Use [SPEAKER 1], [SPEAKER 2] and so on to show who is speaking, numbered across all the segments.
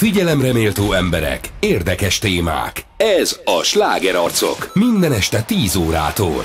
[SPEAKER 1] Figyelemre méltó emberek, érdekes témák. Ez a Slágerarcok. Minden este 10 órától.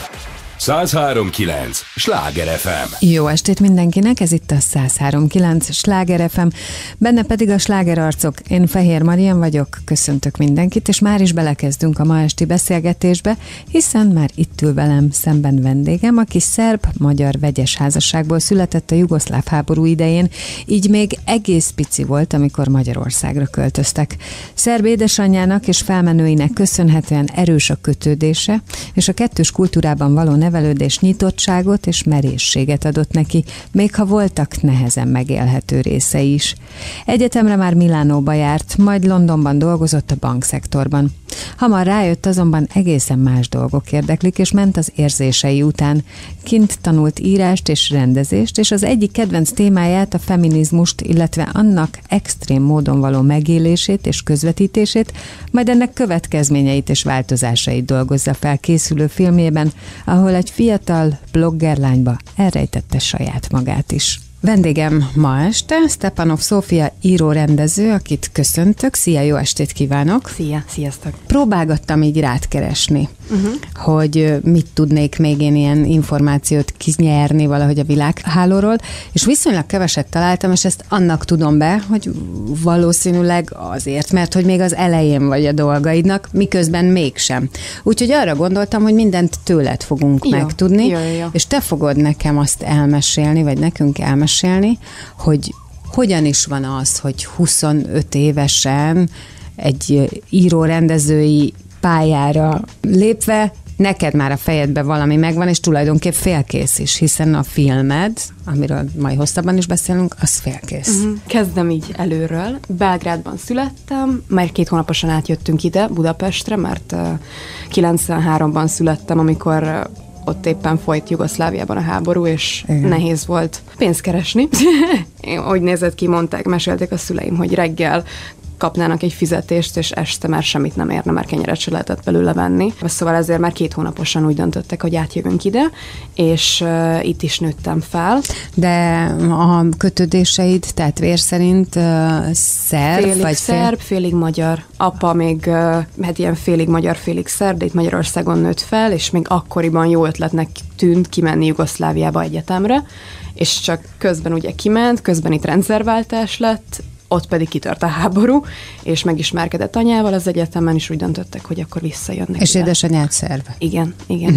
[SPEAKER 1] 103.9 Sláger FM.
[SPEAKER 2] Jó estét mindenkinek, ez itt a 103.9 Sláger FM, benne pedig a Slágerarcok. Én Fehér Marian vagyok, köszöntök mindenkit, és már is belekezdünk a ma esti beszélgetésbe, hiszen már itt ül velem szemben vendégem, aki szerb-magyar vegyes házasságból született a jugoszláv háború idején, így még egész pici volt, amikor Magyarországra költöztek. Szerb édesanyjának és felmenőinek köszönhetően erős a kötődése, és a kettős kultúrában való nevelődés nyitottságot és merészséget adott neki, még ha voltak nehezen megélhető részei is. Egyetemre már Milánóba járt, majd Londonban dolgozott a bankszektorban. Hamar rájött azonban egészen más dolgok érdeklik, és ment az érzései után. Kint tanult írást és rendezést, és az egyik kedvenc témáját, a feminizmust, illetve annak extrém módon való megélését és közvetítését, majd ennek következményeit és változásait dolgozza fel készülő filmjében, ahol egy fiatal bloggerlányba elrejtette saját magát is. Vendégem ma este Stepanov Szófia író-rendező, akit köszöntök. Szia, jó estét kívánok!
[SPEAKER 3] Szia, sziasztok!
[SPEAKER 2] Próbálgattam így rád keresni, hogy mit tudnék még én ilyen információt kinyerni valahogy a világhálóról, és viszonylag keveset találtam, és ezt annak tudom be, hogy valószínűleg azért, mert hogy még az elején vagy a dolgaidnak, miközben mégsem. Úgyhogy arra gondoltam, hogy mindent tőled fogunk megtudni,
[SPEAKER 3] jó.
[SPEAKER 2] És te fogod nekem azt elmesélni, vagy nekünk elmesélni, hogy hogyan is van az, hogy 25 évesen egy író-rendezői pályára lépve neked már a fejedben valami megvan, és tulajdonképp félkész is, hiszen a filmed, amiről majd hosszabban is beszélünk, az félkész.
[SPEAKER 3] Kezdem így előről. Belgrádban születtem, már 2 hónaposan átjöttünk ide, Budapestre, mert 93-ban születtem, amikor ott éppen folyt Jugoszláviában a háború, és nehéz volt pénzt keresni. Úgy nézett ki, mesélték a szüleim, hogy reggel kapnának egy fizetést, és este már semmit nem érne, már kenyeret se lehetett belőle venni. Szóval ezért már 2 hónaposan úgy döntöttek, hogy átjövünk ide, és itt is nőttem fel.
[SPEAKER 2] De a kötődéseid, tehát vér szerint szerb?
[SPEAKER 3] Félig
[SPEAKER 2] vagy
[SPEAKER 3] szerb, félig magyar. Apa még hát ilyen félig magyar, félig szerb, de itt Magyarországon nőtt fel, és még akkoriban jó ötletnek tűnt kimenni Jugoszláviába egyetemre, és csak közben ugye kiment, közben itt rendszerváltás lett, ott pedig kitört a háború, és megismerkedett anyával az egyetemen, és úgy döntöttek, hogy akkor visszajönnek.
[SPEAKER 2] És édesanyád szerb?
[SPEAKER 3] Igen.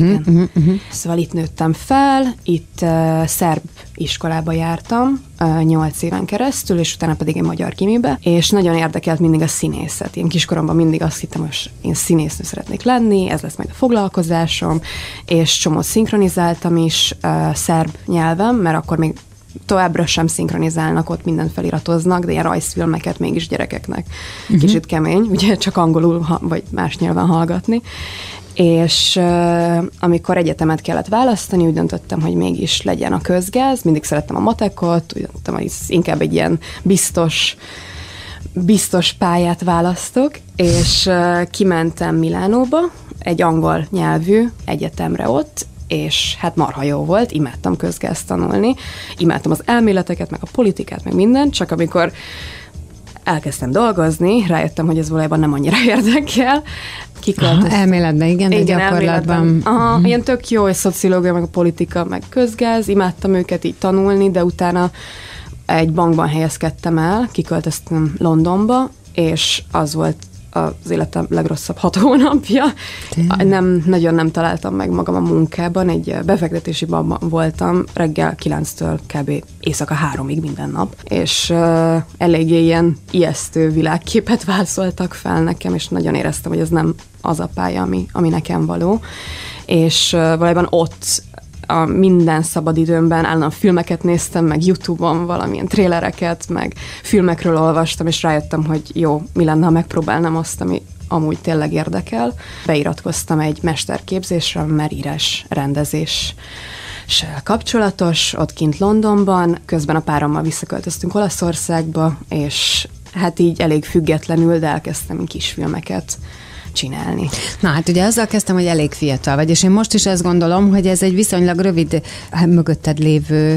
[SPEAKER 3] Szóval itt nőttem fel, itt szerb iskolába jártam 8 éven keresztül, és utána pedig egy magyar gimibe, és nagyon érdekelt mindig a színészet. Én kiskoromban mindig azt hittem, hogy én színésznő szeretnék lenni, ez lesz majd a foglalkozásom, és csomót szinkronizáltam is szerb nyelven, mert akkor még továbbra sem szinkronizálnak, ott mindent feliratoznak, de ilyen rajzfilmeket mégis gyerekeknek. Kicsit kemény, ugye csak angolul vagy más nyelven hallgatni. És amikor egyetemet kellett választani, úgy döntöttem, hogy mégis legyen a közgáz. Mindig szerettem a matekot, úgy döntöttem, hogy inkább egy ilyen biztos pályát választok, és kimentem Milánóba, egy angol nyelvű egyetemre ott, és hát marha jó volt, imádtam közgázt tanulni, imádtam az elméleteket, meg a politikát, meg mindent, csak amikor elkezdtem dolgozni, rájöttem, hogy ez valójában nem annyira érdekel.
[SPEAKER 2] Elméletben, igen, de gyakorlatban.
[SPEAKER 3] Ilyen tök jó, és szociológia, meg a politika, meg közgáz, imádtam őket így tanulni, de utána egy bankban helyezkedtem el, kiköltöztem Londonba, és az volt az életem legrosszabb 6 hónapja. Nagyon nem találtam meg magam a munkában, egy befektetési bankban voltam, reggel 9-től kb. Éjszaka 3-ig minden nap, és eléggé ilyen ijesztő világképet vázoltak fel nekem, és nagyon éreztem, hogy ez nem az a pálya, ami nekem való. És valójában ott a minden szabadidőmben állandóan filmeket néztem, meg YouTube-on valamilyen trélereket, meg filmekről olvastam, és rájöttem, hogy jó, mi lenne, ha megpróbálnám azt, ami amúgy tényleg érdekel. Beiratkoztam egy mesterképzésre, mert írás rendezéssel kapcsolatos, ott kint Londonban, közben a párommal visszaköltöztünk Olaszországba, és hát így elég függetlenül, de elkezdtem kisfilmeket csinálni.
[SPEAKER 2] Na hát ugye azzal kezdtem, hogy elég fiatal vagy, és én most is azt gondolom, hogy ez egy viszonylag rövid mögötted lévő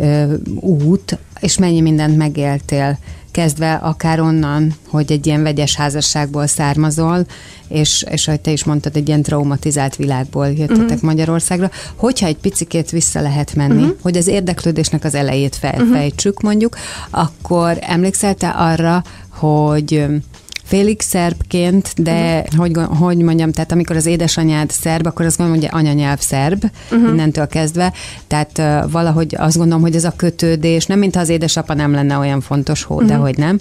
[SPEAKER 2] út, és mennyi mindent megéltél, kezdve akár onnan, hogy egy ilyen vegyes házasságból származol, és ahogy te is mondtad, egy ilyen traumatizált világból jöttetek Magyarországra. Hogyha egy picikét vissza lehet menni, hogy az érdeklődésnek az elejét felfejtsük mondjuk, akkor emlékszel te arra, hogy félig szerbként, de hogy mondjam, tehát amikor az édesanyád szerb, akkor azt gondolom, hogy anyanyelv szerb, innentől kezdve, tehát valahogy azt gondolom, hogy ez a kötődés, nem mintha az édesapa nem lenne olyan fontos, de hogy nem,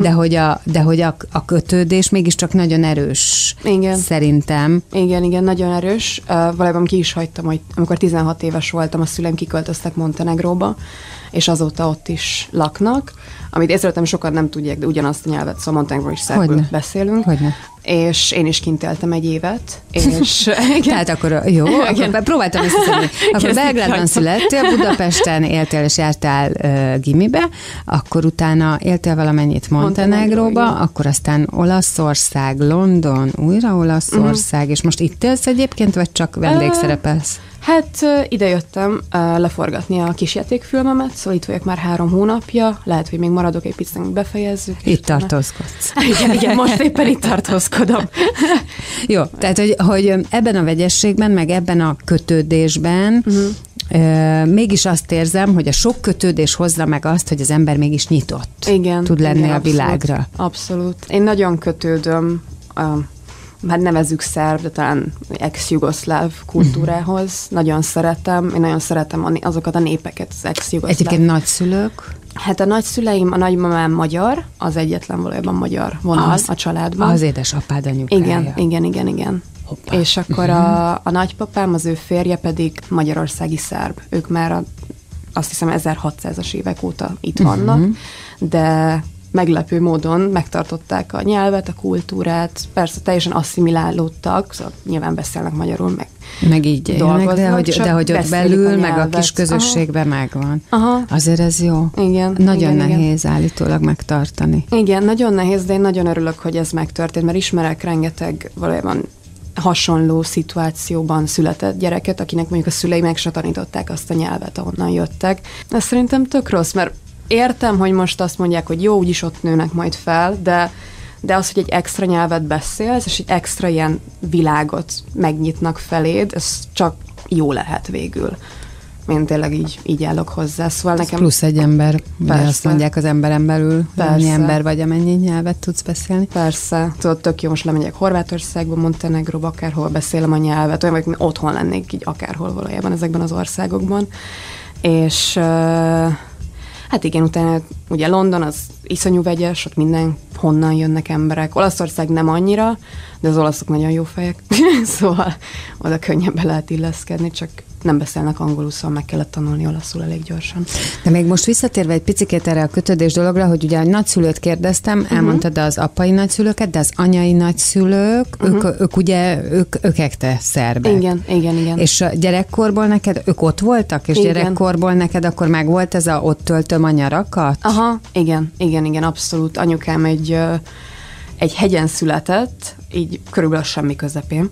[SPEAKER 2] de hogy a kötődés mégiscsak nagyon erős, igen. Szerintem.
[SPEAKER 3] Igen, nagyon erős. Valójában ki is hagytam, hogy amikor 16 éves voltam, a szüleim kiköltöztek Montenegróba, és azóta ott is laknak, amit észrevettem, sokan nem tudják, de ugyanazt a nyelvet, szóval Montenegróban is szerbül beszélünk.
[SPEAKER 2] Hogyne.
[SPEAKER 3] És én is kint éltem egy évet, és...
[SPEAKER 2] Tehát akkor jó, akkor próbáltam összeszedni. Akkor Belgrádban születtél, Budapesten éltél és jártál gimibe, akkor utána éltél valamennyit Montenegróba, akkor aztán Olaszország, London, újra Olaszország, és most itt élsz egyébként, vagy csak vendégszerepelsz?
[SPEAKER 3] Hát idejöttem leforgatni a kisjátékfilmemet, szóval itt vagyok már 3 hónapja, lehet, hogy még maradok egy picit, hogy befejezzük.
[SPEAKER 2] Itt tartózkodsz.
[SPEAKER 3] Igen, most éppen itt tartózkodom.
[SPEAKER 2] Jó, tehát hogy ebben a vegyességben, meg ebben a kötődésben mégis azt érzem, hogy a sok kötődés hozza meg azt, hogy az ember mégis nyitott tud lenni a világra.
[SPEAKER 3] Abszolút. Én nagyon kötődöm hát nevezzük szerb, de talán ex-jugoszláv kultúrához. Nagyon szeretem. Én nagyon szeretem azokat a népeket, az ex-jugoszláv.
[SPEAKER 2] Egyébként nagyszülők?
[SPEAKER 3] Hát a nagyszüleim, a nagymamám magyar, az egyetlen valójában magyar vonal a családban.
[SPEAKER 2] Az édesapád anyukája.
[SPEAKER 3] Igen. Hoppá. És akkor a nagypapám, az ő férje pedig magyarországi szerb. Ők már azt hiszem 1600-as évek óta itt vannak, de meglepő módon megtartották a nyelvet, a kultúrát, persze teljesen asszimilálódtak, szóval nyilván beszélnek magyarul, meg
[SPEAKER 2] így élnek, de hogy ott belül, meg a kis közösségben megvan.
[SPEAKER 3] Aha.
[SPEAKER 2] Azért ez jó.
[SPEAKER 3] Igen.
[SPEAKER 2] Nagyon nehéz állítólag megtartani.
[SPEAKER 3] Igen, nagyon nehéz, de én nagyon örülök, hogy ez megtörtént, mert ismerek rengeteg valójában hasonló szituációban született gyereket, akinek mondjuk a szülei meg se tanították azt a nyelvet, ahonnan jöttek. Ez szerintem tök rossz, mert értem, hogy most azt mondják, hogy jó, úgyis ott nőnek majd fel, de az, hogy egy extra nyelvet beszélsz, és egy extra ilyen világot megnyitnak feléd, ez csak jó lehet végül. Én tényleg így állok hozzá. Szóval nekem...
[SPEAKER 2] Plusz egy ember, ugye azt mondják az emberen belül, annyi ember vagy, amennyi nyelvet tudsz beszélni.
[SPEAKER 3] Persze. Tudod, tök jó, most lemegyek Horvátországba, Montenegróba, akárhol beszélem a nyelvet, olyan, hogy otthon lennék így akárhol valójában ezekben az országokban. És hát igen, utána ugye London az iszonyú vegyes, ott honnan jönnek emberek. Olaszország nem annyira, de az olaszok nagyon jó fejek, szóval oda könnyebben lehet illeszkedni, csak nem beszélnek angolul, szóval meg kellett tanulni olaszul elég gyorsan.
[SPEAKER 2] De még most visszatérve egy picikét erre a kötődés dologra, hogy ugye a nagyszülőt kérdeztem, elmondtad az apai nagyszülőket, de az anyai nagyszülők, ők ugye, ők ekte szerbek.
[SPEAKER 3] Igen.
[SPEAKER 2] És gyerekkorból neked, ők ott voltak, és gyerekkorból neked akkor meg volt ez a ott töltöm a nyarakat?
[SPEAKER 3] Aha, igen, abszolút. Anyukám egy hegyen született, így körülbelül semmi közepén.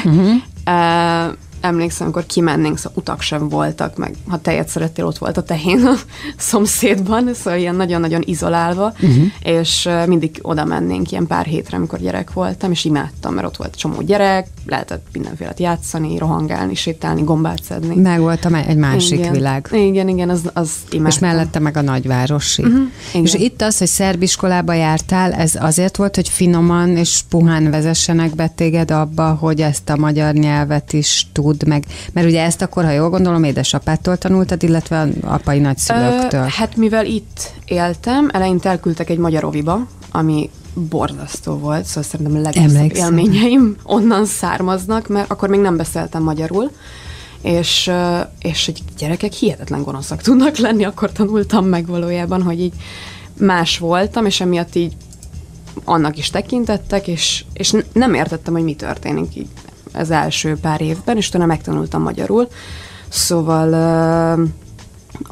[SPEAKER 3] Emlékszem, amikor kimennénk, szóval utak sem voltak, meg ha tejet szerettél, ott volt a tehén a szomszédban, szóval ilyen nagyon-nagyon izolálva, és mindig oda mennénk ilyen pár hétre, amikor gyerek voltam, és imádtam, mert ott volt csomó gyerek, lehetett mindenfélet játszani, rohangálni, sétálni, gombát szedni.
[SPEAKER 2] Meg volt egy másik világ.
[SPEAKER 3] Igen, az imádtam.
[SPEAKER 2] És mellette meg a nagyvárosi. És itt az, hogy szerb iskolába jártál, ez azért volt, hogy finoman és puhán vezessenek be téged abba, hogy ezt a magyar nyelvet is tud meg, mert ugye ezt akkor, ha jól gondolom, édesapától tanultad, illetve az apai nagyszülőktől.
[SPEAKER 3] Hát mivel itt éltem, eleinte elküldtek egy magyar oviba, ami borzasztó volt, szóval szerintem a legrosszabb élményeim onnan származnak, mert akkor még nem beszéltem magyarul, és egy gyerekek hihetetlen gonoszak tudnak lenni, akkor tanultam meg valójában, hogy így más voltam, és emiatt így annak is tekintettek, és nem értettem, hogy mi történik így az első pár évben, és utána megtanultam magyarul. Szóval ott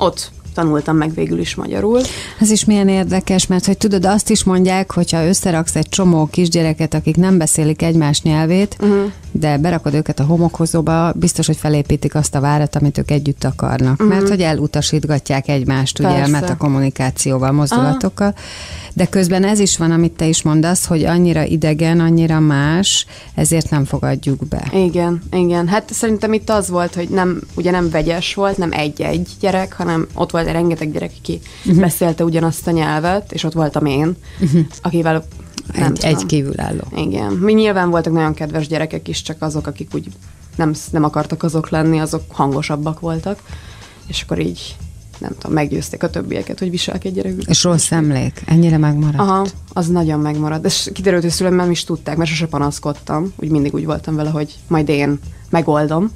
[SPEAKER 3] tanultam meg végül is magyarul.
[SPEAKER 2] Ez is milyen érdekes, mert hogy tudod, azt is mondják, hogyha összeraksz egy csomó kisgyereket, akik nem beszélik egymás nyelvét, de berakod őket a homokozóba, biztos, hogy felépítik azt a várat, amit ők együtt akarnak. Mert hogy elutasítgatják egymást, ugye, metakommunikációval, mozdulatokkal. De közben ez is van, amit te is mondasz, hogy annyira idegen, annyira más, ezért nem fogadjuk be.
[SPEAKER 3] Igen. Hát szerintem itt az volt, hogy ugye nem vegyes volt, nem egy-egy gyerek, hanem ott volt rengeteg gyerek, aki beszélte ugyanazt a nyelvet, és ott voltam én, akivel
[SPEAKER 2] egy kívülálló.
[SPEAKER 3] Igen. Mi nyilván voltak nagyon kedves gyerekek is, csak azok, akik úgy nem akartak azok lenni, azok hangosabbak voltak, és akkor így nem tudom, meggyőzték a többieket, hogy viselkedjenek.
[SPEAKER 2] És rossz emlék? Ennyire megmaradt?
[SPEAKER 3] Aha, az nagyon megmaradt. És kiderült, hogy szüleim nem is tudták, mert sose panaszkodtam. Úgy mindig úgy voltam vele, hogy majd én megoldom.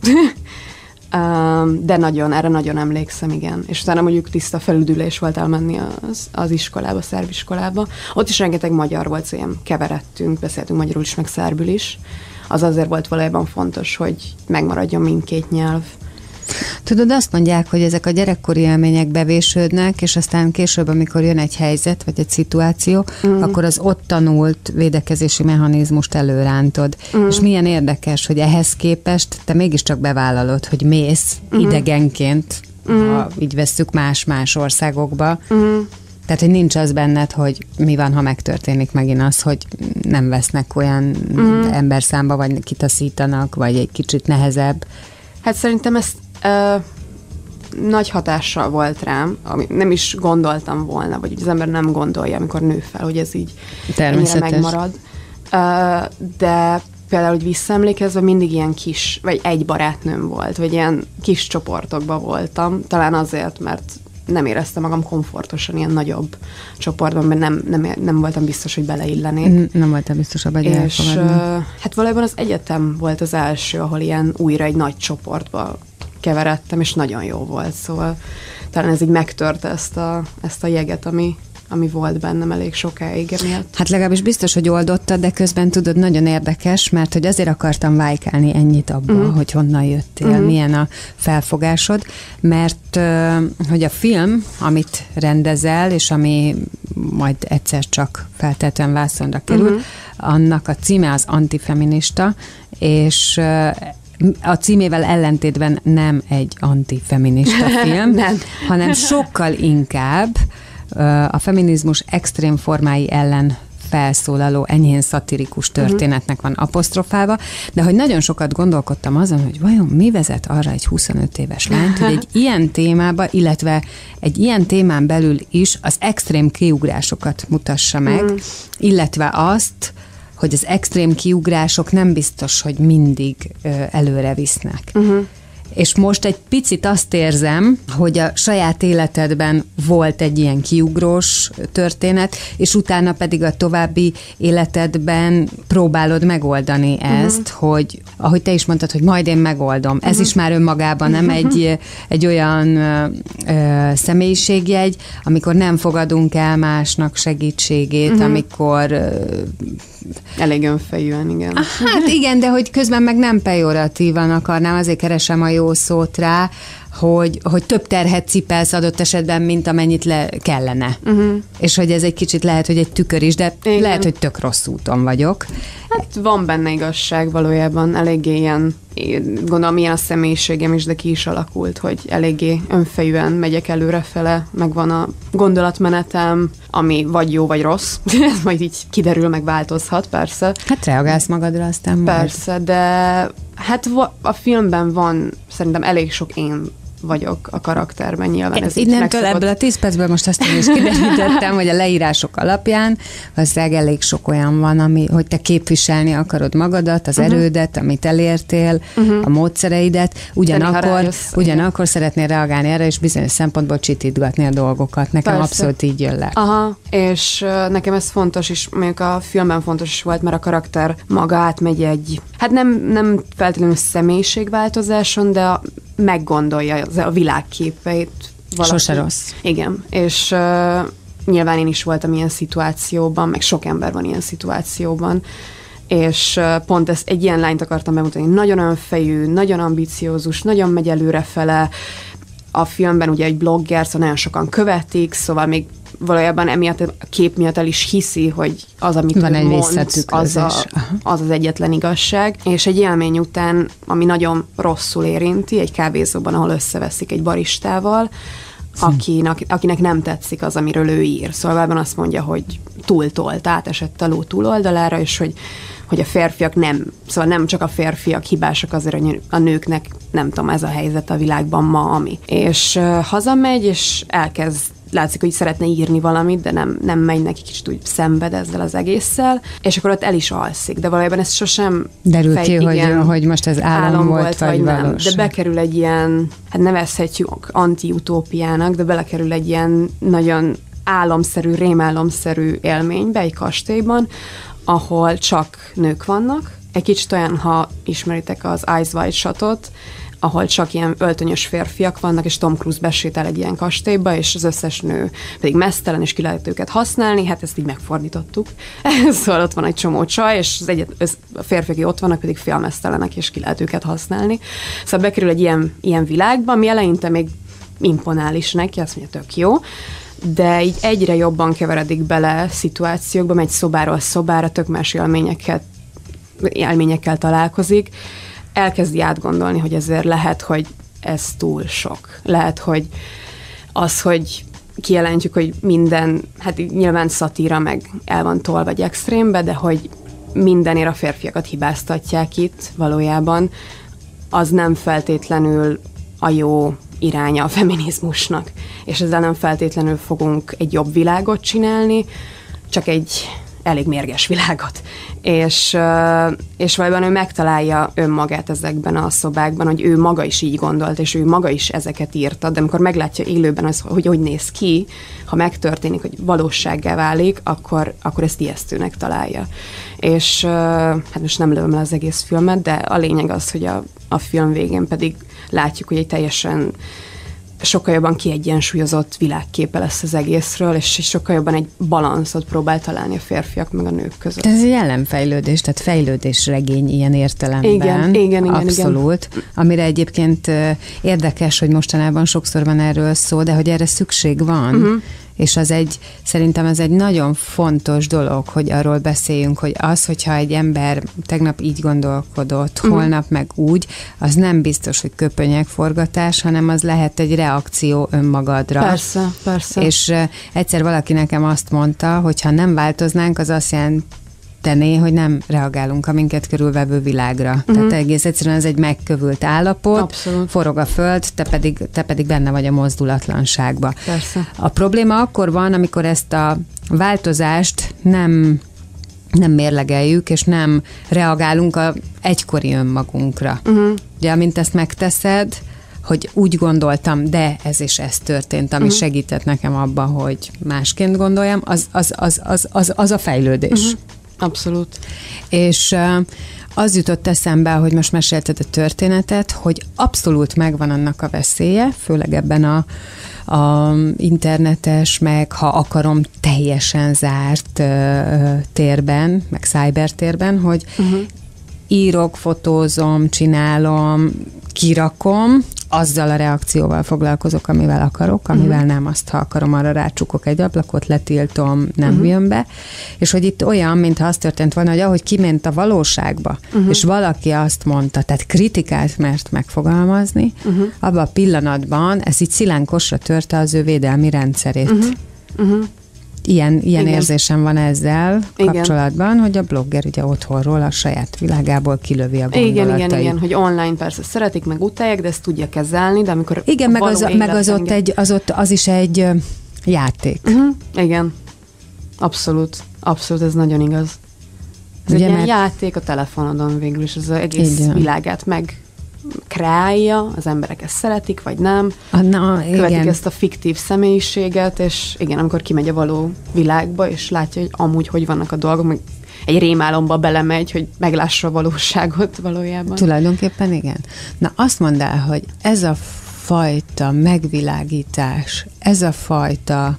[SPEAKER 3] De erre nagyon emlékszem, igen. És utána mondjuk tiszta felüdülés volt elmenni az iskolába, szerbiskolába. Ott is rengeteg magyar volt, szóval ilyen keveredtünk, beszéltünk magyarul is, meg szerbül is. Az azért volt valójában fontos, hogy megmaradjon mindkét nyelv.
[SPEAKER 2] Tudod, azt mondják, hogy ezek a gyerekkori élmények bevésődnek, és aztán később, amikor jön egy helyzet, vagy egy szituáció, akkor az ott tanult védekezési mechanizmust előrántod. És milyen érdekes, hogy ehhez képest te mégiscsak bevállalod, hogy mész idegenként, ha így vesszük más országokba. Tehát, hogy nincs az benned, hogy mi van, ha megtörténik megint az, hogy nem vesznek olyan emberszámba, vagy kitaszítanak, vagy egy kicsit nehezebb.
[SPEAKER 3] Hát szerintem ez nagy hatással volt rám, ami nem is gondoltam volna, vagy az ember nem gondolja, amikor nő fel, hogy ez így ennyire megmarad. De például, hogy visszaemlékezve mindig ilyen kis, vagy egy barátnőm volt, vagy ilyen kis csoportokban voltam, talán azért, mert nem éreztem magam komfortosan ilyen nagyobb csoportban, mert nem voltam biztos, hogy beleillenék.
[SPEAKER 2] Nem voltam biztos abban, hogy
[SPEAKER 3] elfogadni. Hát valójában az egyetem volt az első, ahol ilyen újra egy nagy csoportba keveredtem, és nagyon jó volt, szóval talán ez így megtörte ezt a jeget, ami volt bennem elég sokáig emiatt.
[SPEAKER 2] Hát legalábbis biztos, hogy oldottad, de közben tudod, nagyon érdekes, mert hogy azért akartam vájkálni ennyit abba, hogy honnan jöttél, milyen a felfogásod, mert hogy a film, amit rendezel, és ami majd egyszer csak feltétlenül vászonra kerül, annak a címe az Antifeminista, és a címével ellentétben nem egy antifeminista film, hanem sokkal inkább a feminizmus extrém formái ellen felszólaló, enyhén szatirikus történetnek van apostrofálva, de hogy nagyon sokat gondolkodtam azon, hogy vajon mi vezet arra egy 25 éves lányt, hogy egy ilyen témába, illetve egy ilyen témán belül is az extrém kiugrásokat mutassa meg, illetve azt, hogy az extrém kiugrások nem biztos, hogy mindig előre visznek. És most egy picit azt érzem, hogy a saját életedben volt egy ilyen kiugrós történet, és utána pedig a további életedben próbálod megoldani ezt, hogy ahogy te is mondtad, hogy majd én megoldom. Ez is már önmagában nem egy olyan személyiségjegy, amikor nem fogadunk el másnak segítségét, amikor
[SPEAKER 3] elég önfejűen, igen.
[SPEAKER 2] Hát igen, de hogy közben meg nem pejoratívan akarnám, azért keresem a jó szót rá, hogy több terhet cipelsz adott esetben, mint amennyit kellene. És hogy ez egy kicsit lehet, hogy egy tükör is, de igen. Lehet, hogy tök rossz úton vagyok.
[SPEAKER 3] Hát van benne igazság valójában, eléggé ilyen, gondolom ilyen a személyiségem is, de ki is alakult, hogy eléggé önfejűen megyek előrefele, meg van a gondolatmenetem, ami vagy jó, vagy rossz. Ez majd így kiderül, meg változhat, persze.
[SPEAKER 2] Hát reagálsz magadra aztán majd.
[SPEAKER 3] Persze, de hát a filmben van szerintem elég sok én vagyok a karakterben, nyilván ez
[SPEAKER 2] innentől ebből a 10 percből most azt is kiderítettem, hogy a leírások alapján valószínűleg elég sok olyan van, hogy te képviselni akarod magadat, az erődet, amit elértél, a módszereidet, ugyanakkor szeretnél reagálni erre, és bizonyos szempontból csitítgatni a dolgokat. Nekem abszolút így jön le.
[SPEAKER 3] Aha, és nekem ez fontos is, mondjuk a filmben fontos is volt, mert a karakter maga átmegy egy, hát nem feltétlenül személyiségváltozáson, de meggondolja a világképeit. Valaki.
[SPEAKER 2] Sose rossz.
[SPEAKER 3] Igen, és nyilván én is voltam ilyen szituációban, meg sok ember van ilyen szituációban, és pont egy ilyen lányt akartam bemutatni, nagyon önfejű, nagyon ambiciózus, nagyon megy előrefele, a filmben ugye egy blogger, szóval nagyon sokan követik, szóval még valójában emiatt a kép miatt el is hiszi, hogy az, amit
[SPEAKER 2] van
[SPEAKER 3] ő mond, az egyetlen igazság. És egy élmény után, ami nagyon rosszul érinti, egy kávézóban, ahol összeveszik egy baristával, akinek nem tetszik az, amiről ő ír. Szóval valójában azt mondja, hogy túltolt, átesett a ló túloldalára, és hogy a férfiak nem csak a férfiak hibásak azért, hogy a nőknek, nem tudom, ez a helyzet a világban ma, ami. És hazamegy, és látszik, hogy szeretne írni valamit, de nem megy neki, kicsit úgy szenved ezzel az egésszel, és akkor ott el is alszik, de valójában ez sosem
[SPEAKER 2] derül ki, hogy most ez álom volt, vagy nem.
[SPEAKER 3] De bekerül egy ilyen, hát nevezhetjük anti-utópiának, de belekerül egy ilyen nagyon álomszerű, rémálomszerű élménybe, egy kastélyban, ahol csak nők vannak. Egy kicsit olyan, ha ismeritek az Eyes Wide Shut-ot, ahol csak ilyen öltönyös férfiak vannak, és Tom Cruise besétál egy ilyen kastélyba, és az összes nő pedig meztelen, és ki lehet őket használni, hát ezt így megfordítottuk. Szóval ott van egy csomó csaj, és a férfiak, akik ott vannak, pedig félmeztelenek, és ki lehet őket használni. Szóval bekerül egy ilyen világba, ami eleinte még imponál is neki, azt mondja, tök jó, de így egyre jobban keveredik bele szituációkba, megy szobáról szobára, tök más élményekkel találkozik, elkezdi átgondolni, hogy ezért lehet, hogy ez túl sok. Lehet, hogy az, hogy kijelentjük, hogy minden, hát nyilván szatíra meg el van tolva egy extrémbe, de hogy mindenért a férfiakat hibáztatják itt valójában, az nem feltétlenül a jó iránya a feminizmusnak. És ezzel nem feltétlenül fogunk egy jobb világot csinálni, csak egy elég mérges világot. És valójában ő megtalálja önmagát ezekben a szobákban, hogy ő maga is így gondolt, és ő maga is ezeket írta, de amikor meglátja élőben, hogy néz ki, ha megtörténik, hogy valósággá válik, akkor ezt ijesztőnek találja. És hát most nem lövöm le az egész filmet, de a lényeg az, hogy a film végén pedig látjuk, hogy egy teljesen sokkal jobban kiegyensúlyozott világképe lesz az egészről, és sokkal jobban egy balanszot próbál találni a férfiak meg a nők között.
[SPEAKER 2] Ez egy ellenfejlődés, tehát fejlődésregény ilyen értelemben.
[SPEAKER 3] Igen.
[SPEAKER 2] Abszolút. Amire egyébként érdekes, hogy mostanában sokszor van erről szó, de hogy erre szükség van, és szerintem ez egy nagyon fontos dolog, hogy arról beszéljünk, hogy az, hogyha egy ember tegnap így gondolkodott, holnap meg úgy, az nem biztos, hogy köpönyegforgatás, hanem az lehet egy reakció önmagadra.
[SPEAKER 3] Persze.
[SPEAKER 2] És egyszer valaki nekem azt mondta, hogy ha nem változnánk, az azt jelenteni, hogy nem reagálunk a minket körülvevő világra. Tehát egész egyszerűen ez egy megkövült állapot,
[SPEAKER 3] abszolút.
[SPEAKER 2] Forog a föld, te pedig benne vagy a mozdulatlanságba.
[SPEAKER 3] Persze.
[SPEAKER 2] A probléma akkor van, amikor ezt a változást nem mérlegeljük, és nem reagálunk a egykori önmagunkra. Ugye, amint ezt megteszed, hogy úgy gondoltam, de ez és ez történt, ami segített nekem abban, hogy másként gondoljam, az a fejlődés.
[SPEAKER 3] Abszolút.
[SPEAKER 2] És az jutott eszembe, hogy most mesélted a történetet, hogy abszolút megvan annak a veszélye, főleg ebben a internetes, meg ha akarom teljesen zárt térben, meg cybertérben, hogy írok, fotózom, csinálom, kirakom, azzal a reakcióval foglalkozok, amivel akarok, amivel nem, azt ha akarom, arra rácsukok egy ablakot, letiltom, nem jön be. És hogy itt olyan, mintha az történt volna, hogy ahogy kiment a valóságba, és valaki azt mondta, tehát kritikát mert megfogalmazni, abban a pillanatban ez így szilánkosra törte az ő védelmi rendszerét. Ilyen érzésem van ezzel kapcsolatban, hogy a blogger ugye otthonról, a saját világából kilövi a gondolatait.
[SPEAKER 3] Igen, hogy online persze szeretik, meg utálják, de ezt tudja kezelni, de amikor
[SPEAKER 2] igen, meg az is egy játék.
[SPEAKER 3] Igen, abszolút, ez nagyon igaz. Ez ugye, egy ilyen játék a telefonodon végül is, az egész világát kreálja, az emberek ezt szeretik, vagy nem. Követik ezt a fiktív személyiséget, és igen, amikor kimegy a való világba, és látja, hogy amúgy hogy vannak a dolgok, meg egy rémálomba belemegy, hogy meglássa a valóságot valójában.
[SPEAKER 2] Tulajdonképpen igen. Na azt mondd el, hogy ez a fajta megvilágítás, ez a fajta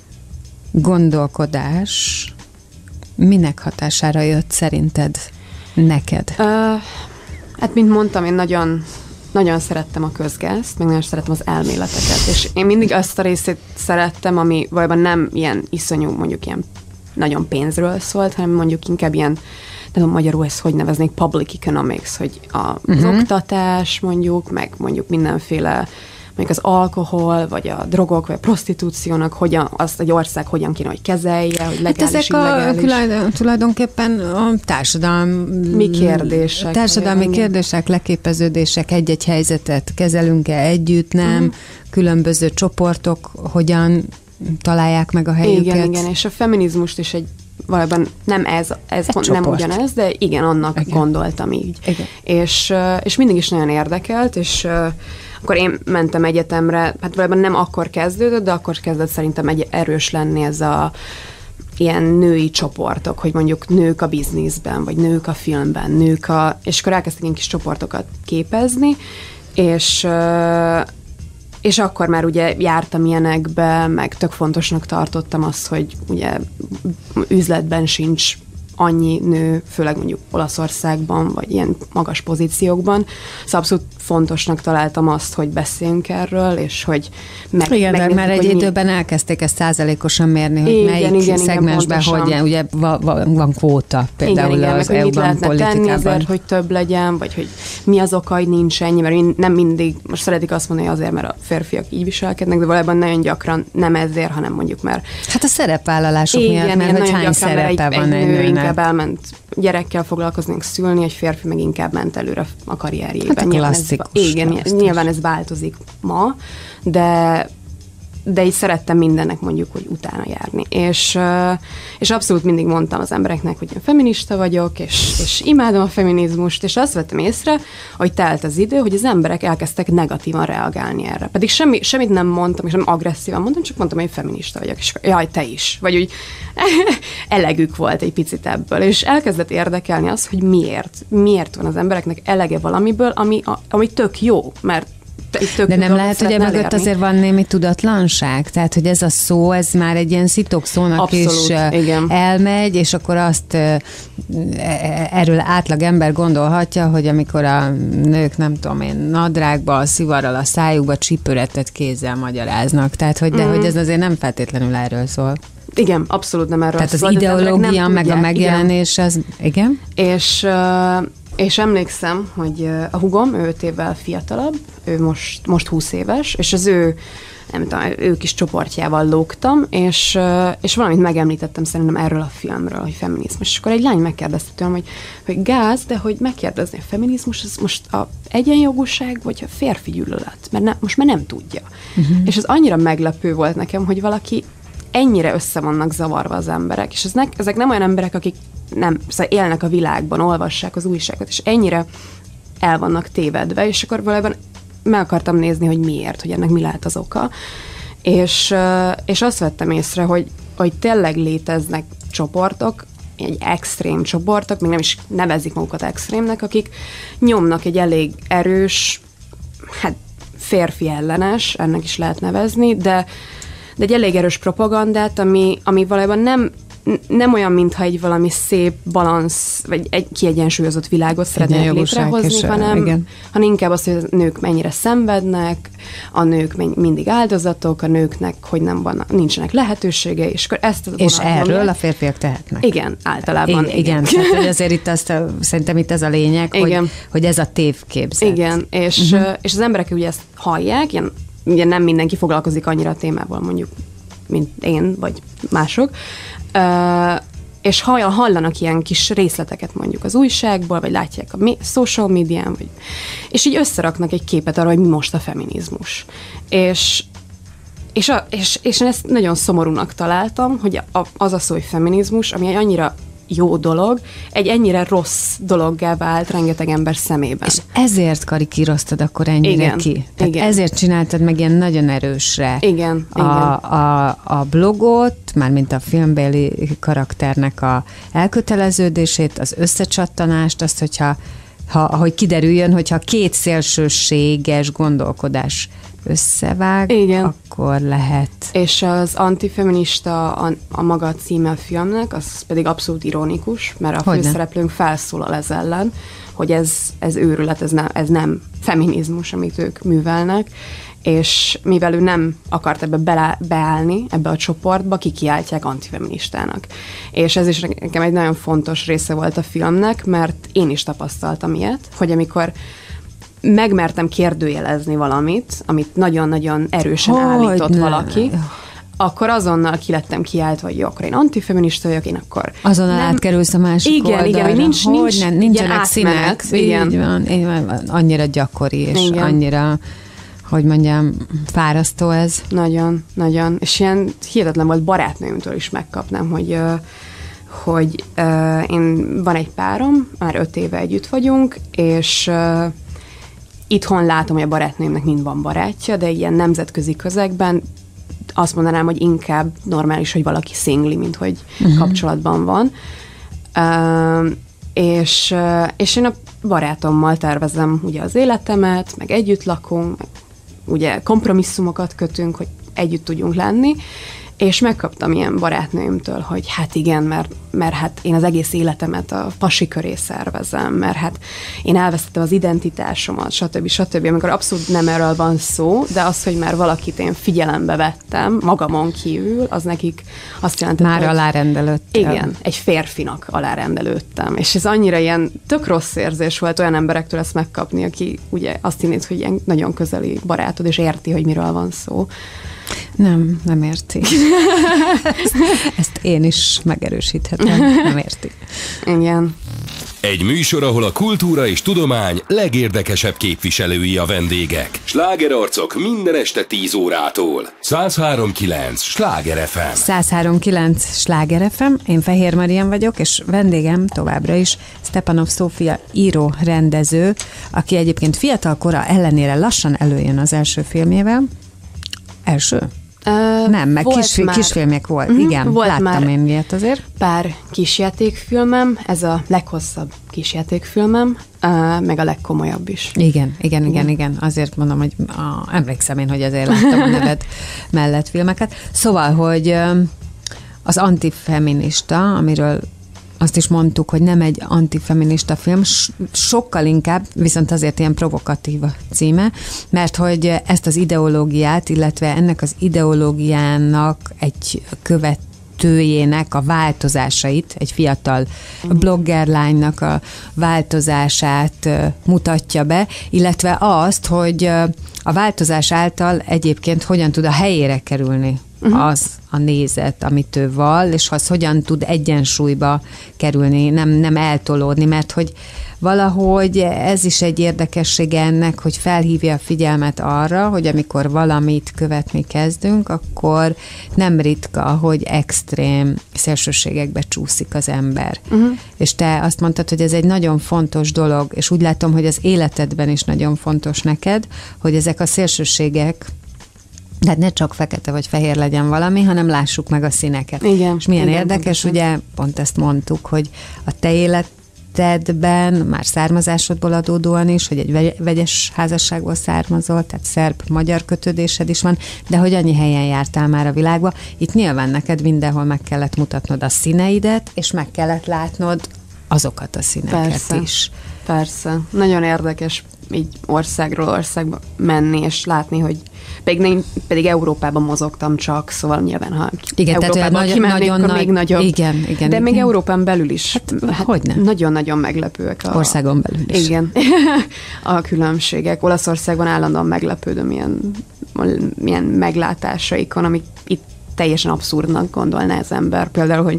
[SPEAKER 2] gondolkodás minek hatására jött szerinted neked?
[SPEAKER 3] Hát, mint mondtam, én nagyon nagyon szerettem a közgázt, meg nagyon szerettem az elméleteket, és én mindig azt a részét szerettem, ami valójában nem ilyen iszonyú, mondjuk ilyen nagyon pénzről szólt, hanem mondjuk inkább ilyen, nem tudom magyarul ezt hogy neveznék, public economics, hogy az oktatás mondjuk, meg mondjuk mindenféle, mondjuk az alkohol, vagy a drogok, vagy a prostitúciónak, hogyan, azt egy ország hogyan kéne, hogy kezelje, hogy legális,
[SPEAKER 2] ezek tulajdonképpen a társadalmi kérdések, leképeződések, egy-egy helyzetet kezelünk-e együtt, nem, különböző csoportok hogyan találják meg a helyüket.
[SPEAKER 3] Igen, és a feminizmust is valójában nem nem ugyanez, de igen, annak gondoltam így. És mindig is nagyon érdekelt, és akkor én mentem egyetemre, hát valójában nem akkor kezdődött, de akkor kezdett szerintem erős lenni ez a ilyen női csoportok, hogy mondjuk nők a bizniszben, vagy nők a filmben, és akkor elkezdtek ilyen kis csoportokat képezni, és akkor már ugye jártam ilyenekbe, meg tök fontosnak tartottam azt, hogy ugye üzletben sincs annyi nő, főleg mondjuk Olaszországban, vagy ilyen magas pozíciókban. Szóval abszolút fontosnak találtam azt, hogy beszéljünk erről, és hogy
[SPEAKER 2] igen, de már egy időben elkezdték ezt százalékosan mérni, hogy melyik szegmensben hogy ugye van kvóta, például az EU-ban politikában.
[SPEAKER 3] Azért, hogy több legyen, vagy hogy mi az oka, hogy nincs ennyi, mert nem mindig, most szeretik azt mondani, hogy azért, mert a férfiak így viselkednek, de valójában nagyon gyakran nem ezért, hanem mondjuk már...
[SPEAKER 2] Hát a szerepvállalások miatt, mert hogy hány szerepe van egy nőnek.
[SPEAKER 3] Inkább elment gyerekkel foglalkozni, szülni, egy férfi meg inkább ment előre a karrierjében.
[SPEAKER 2] Hát a klasszikus.
[SPEAKER 3] Nyilván ez változik ma, de így szerettem mindennek mondjuk, hogy utána járni. És abszolút mindig mondtam az embereknek, hogy én feminista vagyok, és imádom a feminizmust, és azt vettem észre, hogy telt az idő, hogy az emberek elkezdtek negatívan reagálni erre. Pedig semmit nem mondtam, és nem agresszívan mondtam, csak mondtam, hogy én feminista vagyok, és jaj, te is. Vagy úgy elegük volt egy picit ebből, és elkezdett érdekelni az, hogy miért van az embereknek elege valamiből, ami tök jó, mert
[SPEAKER 2] de nem lehet, hogy mögött azért van némi tudatlanság? Tehát, hogy ez a szó, ez már egy ilyen szitokszónak abszolút, is igen. Elmegy, és akkor azt erről átlag ember gondolhatja, hogy amikor a nők, nem tudom én, nadrágba, a szivarral a szájukba csípőretet kézzel magyaráznak. Tehát, hogy, hogy ez azért nem feltétlenül erről szól.
[SPEAKER 3] Igen, abszolút nem erről
[SPEAKER 2] tehát szól. Tehát az ideológia, meg a megjelenés, az igen?
[SPEAKER 3] És emlékszem, hogy a húgom, ő 5 évvel fiatalabb, ő most 20 éves, és az nem tudom, ő kis csoportjával lógtam, és valamit megemlítettem szerintem erről a filmről, hogy feminizmus. És akkor egy lány megkérdezte tőlem, hogy gáz, de hogy megkérdezni, a feminizmus, az most a egyenjogúság, vagy a férfi gyűlölet? Mert most már nem tudja. És ez annyira meglepő volt nekem, hogy valaki ennyire össze vannak zavarva az emberek, és ezek nem olyan emberek, akik szóval élnek a világban, olvassák az újságot, és ennyire el vannak tévedve, és akkor valójában meg akartam nézni, hogy miért, hogy ennek mi lehet az oka, és azt vettem észre, hogy tényleg léteznek csoportok, egy extrém csoportok, még nem is nevezik magukat extrémnek, akik nyomnak egy elég erős, férfi ellenes, ennek is lehet nevezni, de egy elég erős propagandát, ami valójában nem olyan, mintha egy valami szép balansz, vagy egy kiegyensúlyozott világot szeretnék létrehozni, hanem inkább az, hogy a nők mennyire szenvednek, a nők mindig áldozatok, a nőknek, hogy nincsenek lehetőségei, és akkor ezt
[SPEAKER 2] és erről a férfiak tehetnek.
[SPEAKER 3] Igen, általában.
[SPEAKER 2] Igen. Tehát, hogy azért itt szerintem itt ez a lényeg, hogy ez a tévképzet.
[SPEAKER 3] Igen, és az emberek ugye ezt hallják, ugye nem mindenki foglalkozik annyira a témával, mondjuk, mint én, vagy mások, és hallanak ilyen kis részleteket mondjuk az újságból, vagy látják a social médián, és így összeraknak egy képet arra, hogy mi most a feminizmus. És én ezt nagyon szomorúnak találtam, hogy az a szó, hogy feminizmus, ami egy annyira jó dolog, egy ennyire rossz dologgá vált rengeteg ember szemében. És
[SPEAKER 2] ezért karikíroztad akkor ennyire ki. Tehát ezért csináltad meg ilyen nagyon erősre a blogot, mármint a filmbéli karakternek a elköteleződését, az összecsattanást, azt, hogyha ahogy kiderüljön, hogyha két szélsőséges gondolkodás összevág,
[SPEAKER 3] igen,
[SPEAKER 2] akkor lehet.
[SPEAKER 3] És az antifeminista a maga címe a filmnek, az pedig abszolút ironikus, mert a főszereplőnk felszólal ez ellen, hogy ez őrület, ez nem feminizmus, amit ők művelnek, és mivel ő nem akart ebbe beállni, ebbe a csoportba, kikiáltják antifeministának. És ez is nekem egy nagyon fontos része volt a filmnek, mert én is tapasztaltam ilyet, hogy amikor megmertem kérdőjelezni valamit, amit nagyon-nagyon erősen állított valaki, akkor azonnal kilettem kiáltva, hogy jó, akkor én antifeminista vagyok, én akkor...
[SPEAKER 2] Azonnal átkerülsz a másik oldalra.
[SPEAKER 3] Igen, hogy
[SPEAKER 2] nincsenek színek.
[SPEAKER 3] Igen.
[SPEAKER 2] Így van, annyira gyakori, és igen, annyira, hogy mondjam, fárasztó ez.
[SPEAKER 3] Nagyon, nagyon. És ilyen hihetetlen volt, barátnőmtől is megkapnám, hogy én van egy párom, már 5 éve együtt vagyunk, és itthon látom, hogy a barátnőmnek mind van barátja, de ilyen nemzetközi közegben azt mondanám, hogy inkább normális, hogy valaki szingli, mint hogy kapcsolatban van. És én a barátommal tervezem ugye az életemet, meg együtt lakunk, meg ugye kompromisszumokat kötünk, hogy együtt tudjunk lenni, és megkaptam ilyen barátnőimtől, hogy hát igen, mert hát én az egész életemet a pasi köré szervezem, mert hát én elvesztettem az identitásomat, stb. Amikor abszolút nem erről van szó, de az, hogy már valakit én figyelembe vettem, magamon kívül, az nekik azt jelenti,
[SPEAKER 2] már alárendelődtem.
[SPEAKER 3] Igen, egy férfinak alárendelődtem. És ez annyira ilyen tök rossz érzés volt olyan emberektől ezt megkapni, aki ugye azt hinnéd, hogy ilyen nagyon közeli barátod, és érti, hogy miről van szó.
[SPEAKER 2] Nem érti. Ezt én is megerősíthetem. Nem érti.
[SPEAKER 3] Igen.
[SPEAKER 1] Egy műsor, ahol a kultúra és tudomány legérdekesebb képviselői a vendégek. Slágerarcok minden este 10 órától. 103.9 Sláger FM.
[SPEAKER 2] 103.9 Sláger FM. Én Fehér Marian vagyok, és vendégem továbbra is Stepanov Szófia író, rendező, aki egyébként fiatal kora ellenére lassan előjön az első filmjével. Első? Nem, meg kisfilmek volt. Igen,
[SPEAKER 3] volt,
[SPEAKER 2] láttam én ilyet azért.
[SPEAKER 3] Pár kisjátékfilmem, ez a leghosszabb kisjátékfilmem, meg a legkomolyabb is.
[SPEAKER 2] Igen. Azért mondom, hogy emlékszem én, hogy azért láttam a neved mellett filmeket. Szóval, hogy az antifeminista, amiről azt is mondtuk, hogy nem egy antifeminista film, sokkal inkább, viszont azért ilyen provokatív a címe, mert hogy ezt az ideológiát, illetve ennek az ideológiának egy követőjének a változásait, egy fiatal bloggerlánynak a változását mutatja be, illetve azt, hogy a változás által egyébként hogyan tud a helyére kerülni az a nézet, amit ő vall, és az hogyan tud egyensúlyba kerülni, nem eltolódni, mert hogy valahogy ez is egy érdekessége ennek, hogy felhívja a figyelmet arra, hogy amikor valamit követni kezdünk, akkor nem ritka, hogy extrém szélsőségekbe csúszik az ember. És te azt mondtad, hogy ez egy nagyon fontos dolog, és úgy látom, hogy az életedben is nagyon fontos neked, hogy ezek a szélsőségek, tehát ne csak fekete vagy fehér legyen valami, hanem lássuk meg a színeket.
[SPEAKER 3] Igen,
[SPEAKER 2] és milyen
[SPEAKER 3] igen,
[SPEAKER 2] érdekes, ugye, pont ezt mondtuk, hogy a te életedben, már származásodból adódóan is, hogy egy vegyes házasságból származol, tehát szerb-magyar kötődésed is van, de hogy annyi helyen jártál már a világba, itt nyilván neked mindenhol meg kellett mutatnod a színeidet, és meg kellett látnod azokat a színeket is. Persze.
[SPEAKER 3] Nagyon érdekes így országról országba menni, és látni, hogy pedig Európában mozogtam csak, szóval nyilván, ha Európában kimennék, akkor még nagyobb.
[SPEAKER 2] Igen.
[SPEAKER 3] De még Európán belül is.
[SPEAKER 2] Hogyne?
[SPEAKER 3] Nagyon-nagyon meglepőek.
[SPEAKER 2] Országon belül is.
[SPEAKER 3] Igen. A különbségek. Olaszországban állandóan meglepődöm ilyen meglátásaikon, amik itt teljesen abszurdnak gondolná az ember. Például, hogy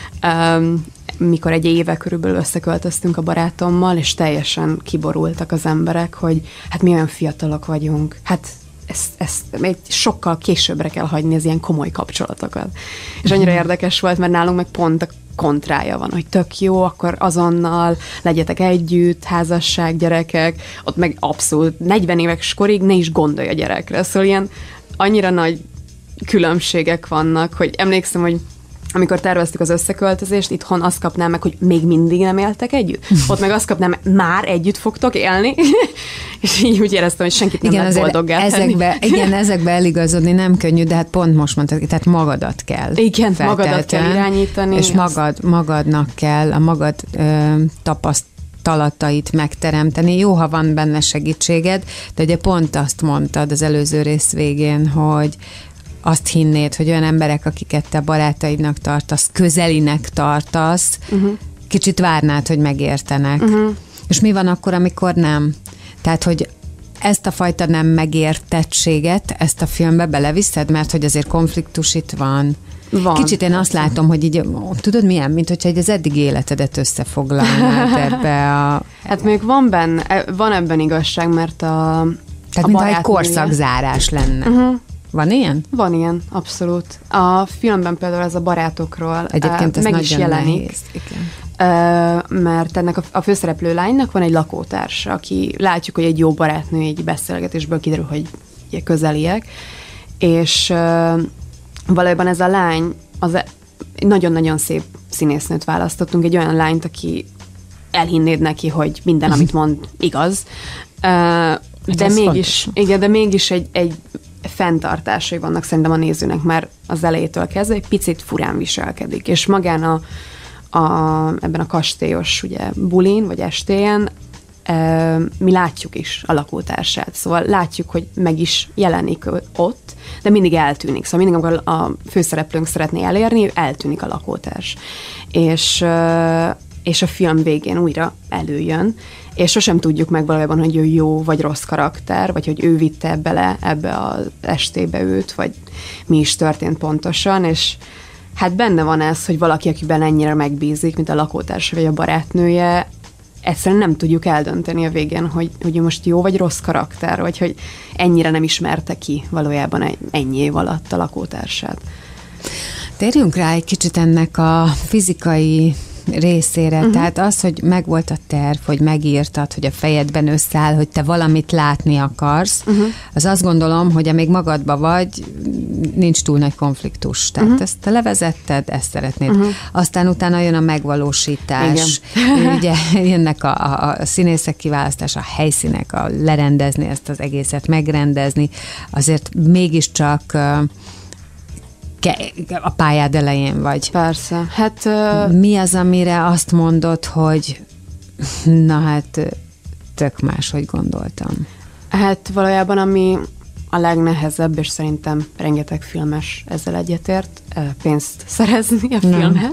[SPEAKER 3] mikor egy éve körülbelül összeköltöztünk a barátommal, és teljesen kiborultak az emberek, hogy hát mi olyan fiatalok vagyunk, hát ezt még sokkal későbbre kell hagyni az ilyen komoly kapcsolatokat. És annyira érdekes volt, mert nálunk meg pont a kontrája van, hogy tök jó, akkor azonnal legyetek együtt, házasság, gyerekek, ott meg abszolút 40 éves korig ne is gondolj a gyerekre. Szóval ilyen annyira nagy különbségek vannak, hogy emlékszem, hogy amikor terveztük az összeköltözést, itthon azt kapnám meg, hogy még mindig nem éltek együtt. Ott meg azt kapnám, már együtt fogtok élni, és így úgy éreztem, hogy senkit nem lehet boldoggá tenni.
[SPEAKER 2] Ezekbe eligazodni nem könnyű, de hát pont most mondtad, tehát magadat kell.
[SPEAKER 3] Igen, magadat kell irányítani.
[SPEAKER 2] És magadnak kell a magad tapasztalatait megteremteni. Jó, ha van benne segítséged, de ugye pont azt mondtad az előző rész végén, hogy azt hinnéd, hogy olyan emberek, akiket te barátaidnak tartasz, közelinek tartasz, kicsit várnád, hogy megértenek. És mi van akkor, amikor nem? Tehát, hogy ezt a fajta nem megértettséget, ezt a filmbe beleviszed, mert hogy azért konfliktus itt van. Kicsit én azt látom, hogy így, tudod milyen, mint hogyha az eddigi életedet összefoglalnád ebbe a...
[SPEAKER 3] Hát még van ebben igazság, mert
[SPEAKER 2] tehát mintha egy korszakzárás lenne. Van ilyen?
[SPEAKER 3] Van ilyen, abszolút. A filmben például ez a barátokról
[SPEAKER 2] egyébként ez
[SPEAKER 3] meg is jelenik.
[SPEAKER 2] Nehéz. Igen.
[SPEAKER 3] Mert ennek a főszereplő lánynak van egy lakótársa, aki látjuk, hogy egy jó barátnő, egy beszélgetésből kiderül, hogy ugye közeliek, és valójában ez a lány, nagyon-nagyon szép színésznőt választottunk, egy olyan lányt, aki elhinnéd neki, hogy minden, amit mond, igaz. De mégis egy fenntartásai vannak szerintem a nézőnek már az elejétől kezdve, egy picit furán viselkedik, és magán ebben a kastélyos ugye, bulin, vagy estélyen mi látjuk is a lakótársát, szóval látjuk, hogy meg is jelenik ott, de mindig eltűnik, szóval mindig, amikor a főszereplőnk szeretné elérni, eltűnik a lakótárs. És a film végén újra előjön, és sosem tudjuk meg valójában, hogy ő jó vagy rossz karakter, vagy hogy ő vitte bele ebbe az estébe őt, vagy mi is történt pontosan, és hát benne van ez, hogy valaki, akiben ennyire megbízik, mint a lakótársa vagy a barátnője, egyszerűen nem tudjuk eldönteni a végén, hogy most jó vagy rossz karakter, vagy hogy ennyire nem ismerte ki valójában ennyi év alatt a lakótársát.
[SPEAKER 2] Térjünk rá egy kicsit ennek a fizikai részére, tehát az, hogy megvolt a terv, hogy megírtad, hogy a fejedben összeáll, hogy te valamit látni akarsz, az azt gondolom, hogy amíg magadba vagy, nincs túl nagy konfliktus. Tehát ezt te levezetted, ezt szeretnéd. Aztán utána jön a megvalósítás. Ugye jönnek a színészek kiválasztása, a helyszínek, a lerendezni ezt az egészet, megrendezni. Azért mégiscsak a pályád elején vagy.
[SPEAKER 3] Persze. Hát,
[SPEAKER 2] mi az, amire azt mondod, hogy na hát tök máshogy gondoltam?
[SPEAKER 3] Hát valójában ami a legnehezebb, és szerintem rengeteg filmes ezzel egyetért, pénzt szerezni a filmhez.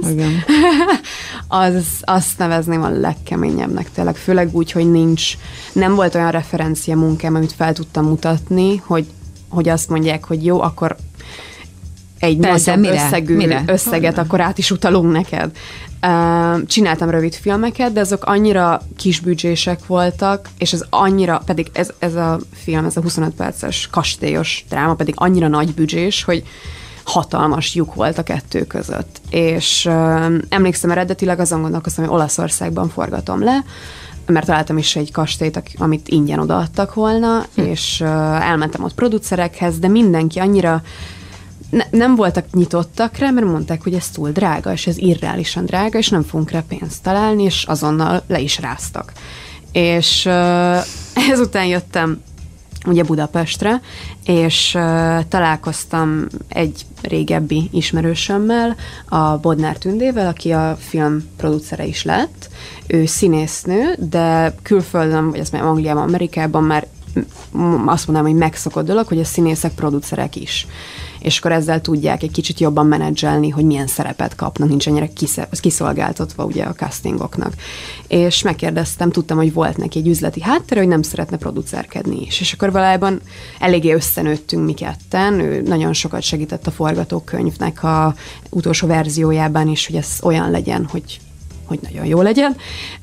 [SPEAKER 3] Azt nevezném a legkeményebbnek tényleg, főleg úgy, hogy nem volt olyan referencia munkám, amit fel tudtam mutatni, hogy azt mondják, hogy jó, akkor egy nagyobb összeget akkor át is utalunk neked. Csináltam rövid filmeket, de azok annyira kisbüdzsések voltak, és ez annyira, pedig ez a film, ez a 25 perces kastélyos dráma, pedig annyira nagy büdzsés, hogy hatalmas lyuk volt a kettő között. És emlékszem, eredetileg azon gondolkoztam, hogy Olaszországban forgatom le, mert találtam is egy kastélyt, amit ingyen odaadtak volna, és elmentem ott producerekhez, de mindenki annyira nem voltak nyitottak rá, mert mondták, hogy ez túl drága, és ez irreálisan drága, és nem fogunk rá pénzt találni, és azonnal le is ráztak. És ezután jöttem ugye Budapestre, és találkoztam egy régebbi ismerősömmel, a Bodnár Tündével, aki a film producere is lett. Ő színésznő, de külföldön, vagy azt mondjam, Angliában, Amerikában már azt mondanám, hogy megszokott dolog, hogy a színészek producerek is. És akkor ezzel tudják egy kicsit jobban menedzselni, hogy milyen szerepet kapnak, nincs ennyire kiszolgáltatva ugye a castingoknak. És megkérdeztem, tudtam, hogy volt neki egy üzleti háttere, hogy nem szeretne producerkedni is. És akkor valójában eléggé összenőttünk mi ketten, ő nagyon sokat segített a forgatókönyvnek a utolsó verziójában is, hogy ez olyan legyen, hogy nagyon jó legyen.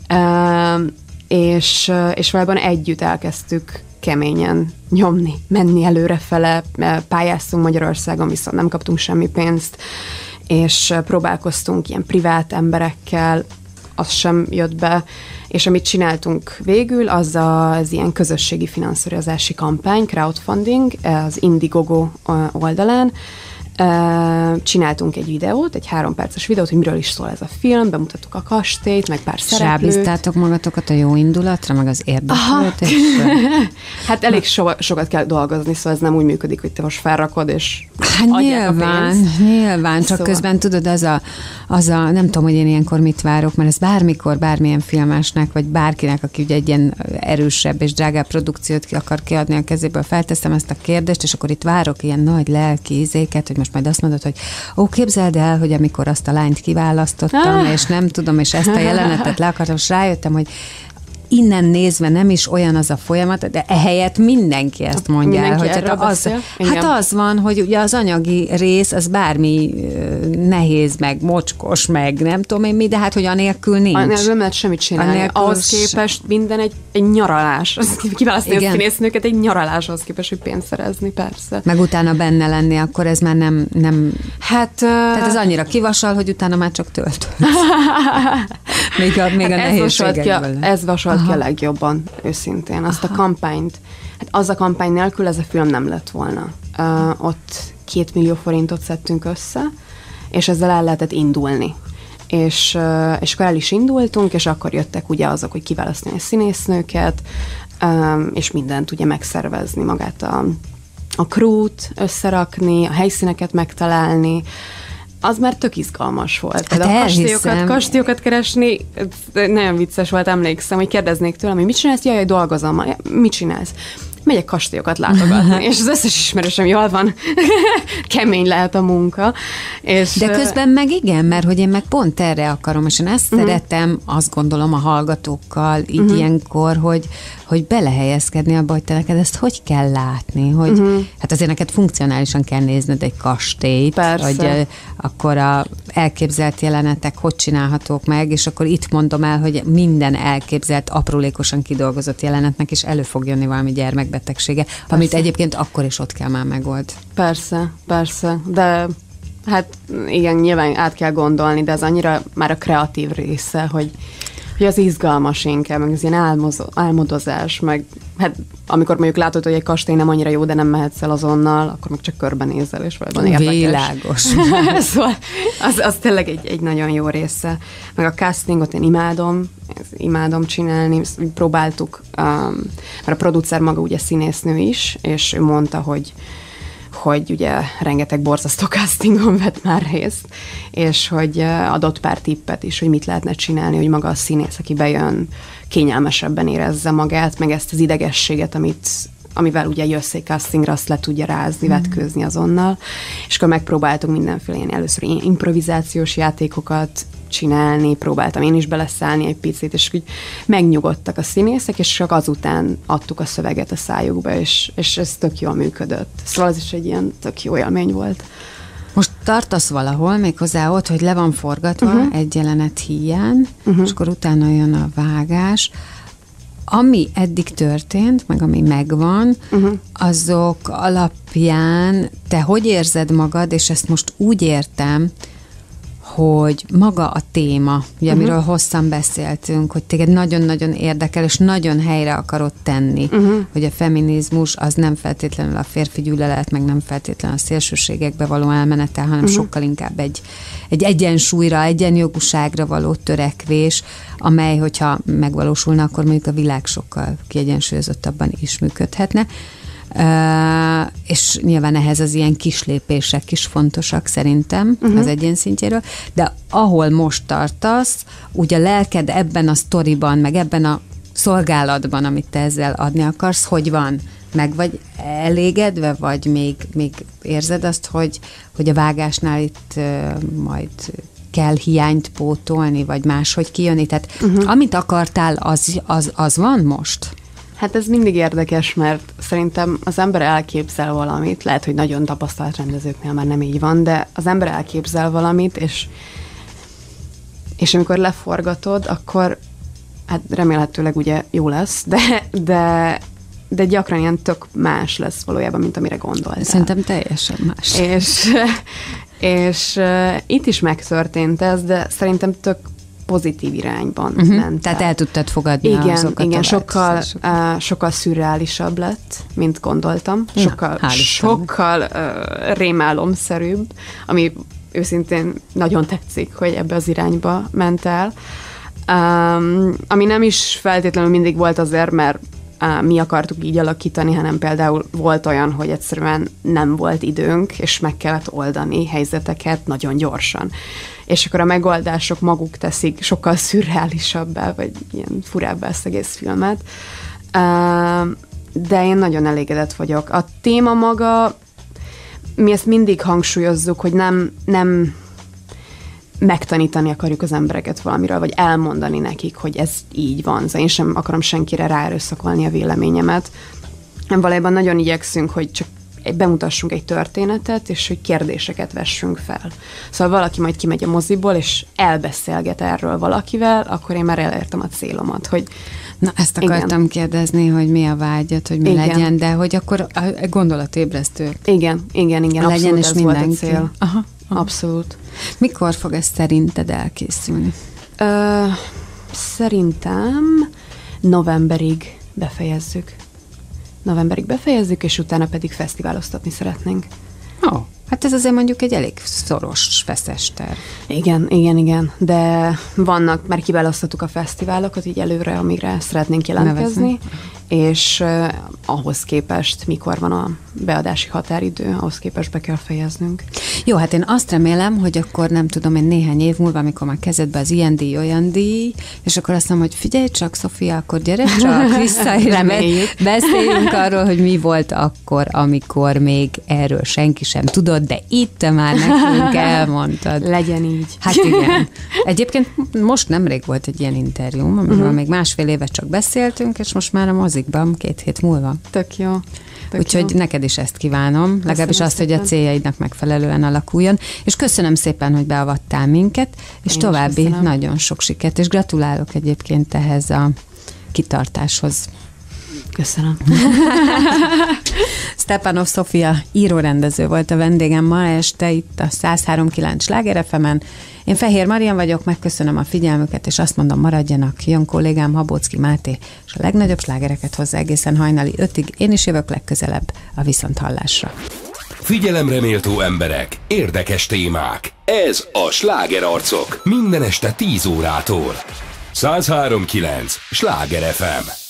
[SPEAKER 3] És valójában együtt elkezdtük keményen nyomni, menni előrefele, pályáztunk Magyarországon, viszont nem kaptunk semmi pénzt, és próbálkoztunk ilyen privát emberekkel, az sem jött be, és amit csináltunk végül, az ilyen közösségi finanszírozási kampány, crowdfunding, az Indiegogo oldalán, Csináltunk egy videót, egy 3 perces videót, hogy miről is szól ez a film, bemutattuk a kastélyt, meg pár szereplőt.
[SPEAKER 2] Rábíztátok magatokat a jó indulatra, meg az érdeklődésre? Hát
[SPEAKER 3] elég sokat kell dolgozni, szóval ez nem úgy működik, hogy te most felrakod, és
[SPEAKER 2] hát nyilván, csak szóval közben tudod, az a, nem tudom, hogy én ilyenkor mit várok, mert ez bármikor, bármilyen filmesnek, vagy bárkinek, aki ugye egy ilyen erősebb és drágább produkciót akar kiadni a kezéből, felteszem ezt a kérdést, és akkor itt várok ilyen nagy lelki ízéket, hogy most majd azt mondod, hogy képzeld el, hogy amikor azt a lányt kiválasztottam, és nem tudom, és ezt a jelenetet le akartam, és rájöttem, hogy innen nézve nem is olyan az a folyamat, de ehelyett mindenki ezt mondja el, hogy az van, hogy ugye az anyagi rész, az bármi nehéz, meg mocskos, meg nem tudom én mi, de hát hogy anélkül nincs.
[SPEAKER 3] Nem lehet semmit csinálni. Ahhoz képest minden egy nyaralás. Kiválasztani a színésznőket egy nyaraláshoz képest, hogy pénzt szerezni, persze.
[SPEAKER 2] Meg utána benne lenni, akkor ez már nem hát, tehát ez annyira kivasal, hogy utána már csak tölt. még a nehézségekből.
[SPEAKER 3] Ez vasolt ki a legjobban, őszintén. Azt a kampányt, hát az a kampány nélkül ez a film nem lett volna. Ott 2 millió forintot szedtünk össze, és ezzel el lehetett indulni. És akkor el is indultunk, és akkor jöttek ugye azok, hogy kiválasztani a színésznőket, és mindent ugye megszervezni, magát a crewt összerakni, a helyszíneket megtalálni. Az már tök izgalmas volt. Hát a kastélyokat keresni, nagyon vicces volt, emlékszem, hogy kérdeznék tőlem, hogy mit csinálsz? Jaj, dolgozom. Mit csinálsz? Megyek kastélyokat látogatni, és az összes ismerősöm jól van, kemény lehet a munka.
[SPEAKER 2] De közben meg igen, mert hogy én meg pont erre akarom, és én ezt szeretem, azt gondolom a hallgatókkal így ilyenkor, hogy belehelyezkedni abba, hogy te neked ezt hogy kell látni, hogy hát azért neked funkcionálisan kell nézned egy kastélyt,
[SPEAKER 3] persze,
[SPEAKER 2] hogy akkor a elképzelt jelenetek hogy csinálhatók meg, és akkor itt mondom el, hogy minden elképzelt, aprólékosan kidolgozott jelenetnek is elő fog jönni valami gyermekbetegsége, amit egyébként akkor is ott kell már megold.
[SPEAKER 3] Persze, de hát igen, nyilván át kell gondolni, de ez annyira már a kreatív része, hogy az izgalmas inkább, meg az ilyen álmodozás, meg hát amikor mondjuk látod, hogy egy kastély nem annyira jó, de nem mehetsz el azonnal, akkor meg csak körbenézel, és valóban érdekes.
[SPEAKER 2] Világos.
[SPEAKER 3] Szóval az tényleg egy nagyon jó része. Meg a castingot én imádom csinálni, próbáltuk, mert a producer maga ugye színésznő is, és ő mondta, hogy ugye rengeteg borzasztó castingon vett már részt, és hogy adott pár tippet is, hogy mit lehetne csinálni, hogy maga a színész, aki bejön, kényelmesebben érezze magát, meg ezt az idegességet, amivel ugye jössz egy castingra, azt le tudja rázni, vetkőzni azonnal, és akkor megpróbáltunk mindenféle ilyen először improvizációs játékokat csinálni, próbáltam én is beleszállni egy picit, és úgy megnyugodtak a színészek, és csak azután adtuk a szöveget a szájukba, és ez tök jól működött. Szóval ez is egy ilyen tök jó élmény volt.
[SPEAKER 2] Most tartasz valahol, méghozzá ott, hogy le van forgatva egy jelenet híján, és akkor utána jön a vágás. Ami eddig történt, meg ami megvan, azok alapján te hogy érzed magad, és ezt most úgy értem, hogy maga a téma, ugye, amiről hosszan beszéltünk, hogy téged nagyon-nagyon érdekel, és nagyon helyre akarod tenni, hogy a feminizmus az nem feltétlenül a férfi gyűlölet, meg nem feltétlenül a szélsőségekbe való elmenetel, hanem sokkal inkább egy egyensúlyra, egyenjogúságra való törekvés, amely, hogyha megvalósulna, akkor mondjuk a világ sokkal kiegyensúlyozottabban is működhetne. És nyilván ehhez az ilyen kis lépések is fontosak szerintem az egyén szintjéről, de ahol most tartasz, úgy a lelked ebben a sztoriban, meg ebben a szolgálatban, amit te ezzel adni akarsz, hogy van? Meg vagy elégedve, vagy még érzed azt, hogy a vágásnál itt majd kell hiányt pótolni, vagy máshogy kijönni? Tehát amit akartál, az van most?
[SPEAKER 3] Hát ez mindig érdekes, mert szerintem az ember elképzel valamit, lehet, hogy nagyon tapasztalt rendezőknél már nem így van, de az ember elképzel valamit, és amikor leforgatod, akkor hát remélhetőleg ugye jó lesz, de gyakran ilyen tök más lesz valójában, mint amire gondoltál.
[SPEAKER 2] Szerintem teljesen más.
[SPEAKER 3] És itt is megtörtént ez, de szerintem tök pozitív irányban ment.
[SPEAKER 2] Tehát el tudtad fogadni azokat
[SPEAKER 3] igen,
[SPEAKER 2] a
[SPEAKER 3] sokkal szürreálisabb lett, mint gondoltam. Sokkal rémálomszerűbb, ami őszintén nagyon tetszik, hogy ebbe az irányba ment el. Ami nem is feltétlenül mindig volt azért, mert mi akartuk így alakítani, hanem például volt olyan, hogy egyszerűen nem volt időnk, és meg kellett oldani helyzeteket nagyon gyorsan. És akkor a megoldások maguk teszik sokkal szürreálisabbá, vagy ilyen furábbá ezt egész filmet. De én nagyon elégedett vagyok. A téma maga, mi ezt mindig hangsúlyozzuk, hogy nem megtanítani akarjuk az embereket valamiről, vagy elmondani nekik, hogy ez így van. Szóval én sem akarom senkire ráerőszakolni a véleményemet. Valójában nagyon igyekszünk, hogy csak bemutassunk egy történetet, és hogy kérdéseket vessünk fel. Szóval valaki majd kimegy a moziból, és elbeszélget erről valakivel, akkor én már elértem a célomat, hogy
[SPEAKER 2] na, ezt akartam kérdezni, hogy mi a vágyat, hogy mi legyen, de hogy akkor a gondolatébresztő.
[SPEAKER 3] Igen,
[SPEAKER 2] legyen,
[SPEAKER 3] abszolút
[SPEAKER 2] és
[SPEAKER 3] ez
[SPEAKER 2] mindenki.
[SPEAKER 3] volt a cél.
[SPEAKER 2] Aha.
[SPEAKER 3] Abszolút.
[SPEAKER 2] Mikor fog ez szerinted elkészülni?
[SPEAKER 3] Szerintem novemberig befejezzük. És utána pedig fesztiváloztatni szeretnénk.
[SPEAKER 2] Hát ez azért mondjuk egy elég szoros, feszes terv.
[SPEAKER 3] Igen, de vannak, már kiválasztottuk a fesztiválokat így előre, amire szeretnénk jelentkezni, és ahhoz képest, mikor van a beadási határidő, ahhoz képest be kell fejeznünk.
[SPEAKER 2] Jó, hát én azt remélem, hogy akkor nem tudom, én néhány év múlva, amikor már kezedbe az ilyen díj, olyan díj, és akkor azt mondom, hogy figyelj csak, Szofia, akkor gyere csak vissza, és beszéljünk arról, hogy mi volt akkor, amikor még erről senki sem tudott, de itt te már nekünk elmondtad.
[SPEAKER 3] Legyen így.
[SPEAKER 2] Hát igen. Egyébként most nemrég volt egy ilyen interjúm, amiről még másfél évet csak beszéltünk, és most már a mozikban 2 hét múlva.
[SPEAKER 3] Tök jó.
[SPEAKER 2] Úgyhogy neked is ezt kívánom, legalábbis azt, hogy a céljaidnak megfelelően alakuljon, és köszönöm szépen, hogy beavattál minket, és
[SPEAKER 3] én
[SPEAKER 2] további nagyon sok sikert, és gratulálok egyébként ehhez a kitartáshoz.
[SPEAKER 3] Köszönöm.
[SPEAKER 2] Stepanov Szofia írórendező volt a vendégem ma este itt a 103.9 Sláger FM-en. Én Fehér Marian vagyok, megköszönöm a figyelmüket, és azt mondom, maradjanak, jön kollégám Habóczky Máté, és a legnagyobb slágereket hozzá egészen hajnali 5-ig. Én is jövök legközelebb a viszonthallásra.
[SPEAKER 1] Figyelemre méltó emberek, érdekes témák. Ez a Slágerarcok. Minden este 10 órától. 103.9 Sláger FM.